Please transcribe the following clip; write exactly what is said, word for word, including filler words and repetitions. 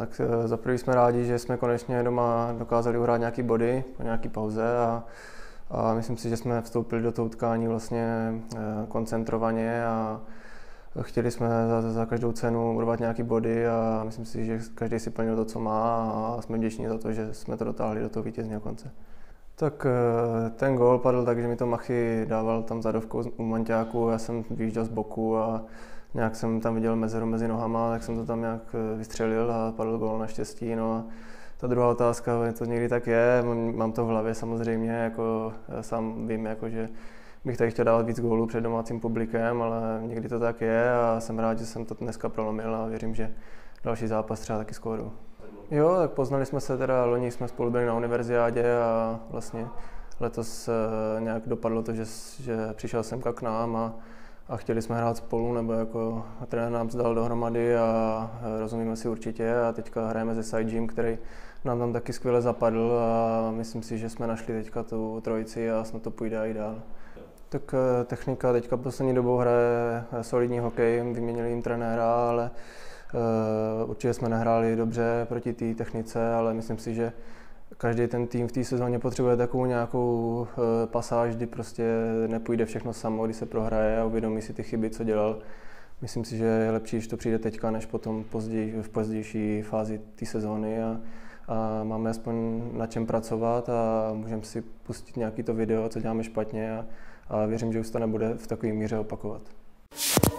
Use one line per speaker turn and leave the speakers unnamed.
Tak za prvý jsme rádi, že jsme konečně doma dokázali uhrát nějaký body po nějaký pauze a, a myslím si, že jsme vstoupili do toho utkání vlastně koncentrovaně a chtěli jsme za, za každou cenu urvat nějaký body a myslím si, že každý si plnil to, co má a jsme vděční za to, že jsme to dotáhli do toho vítězného konce. Tak ten gól padl tak, že mi to Machy dával tam zadovkou u Manťáku, já jsem vyjížděl z boku a nějak jsem tam viděl mezeru mezi nohama, tak jsem to tam nějak vystřelil a padl gól naštěstí. No a ta druhá otázka, to někdy tak je, mám to v hlavě samozřejmě, jako já sám vím, jako, že bych tady chtěl dávat víc gólů před domácím publikem, ale někdy to tak je a jsem rád, že jsem to dneska prolomil a věřím, že další zápas třeba taky skóru. Jo, tak poznali jsme se teda, loni jsme spolu byli na univerziádě a vlastně letos nějak dopadlo to, že, že přišel semka k nám a, a chtěli jsme hrát spolu, nebo jako trenér nám dal dohromady a rozumíme si určitě a teďka hrajeme ze Side Gym, který nám tam taky skvěle zapadl a myslím si, že jsme našli teďka tu trojici a snad to půjde i dál. Tak technika teďka poslední dobou hraje solidní hokej, vyměnili jim trenéra, ale uh, určitě jsme nehráli dobře proti té technice, ale myslím si, že každý ten tým v té sezóně potřebuje takovou nějakou uh, pasáž, kdy prostě nepůjde všechno samo, kdy se prohraje a uvědomí si ty chyby, co dělal. Myslím si, že je lepší, když to přijde teďka, než potom později, v pozdější fázi té sezóny a, a máme aspoň na čem pracovat a můžeme si pustit nějaký to video, co děláme špatně a, a věřím, že už to nebude v takové míře opakovat.